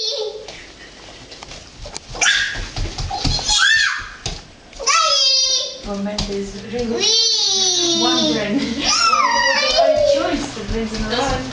Amanda is really wondering what was the right choice to bring in a run.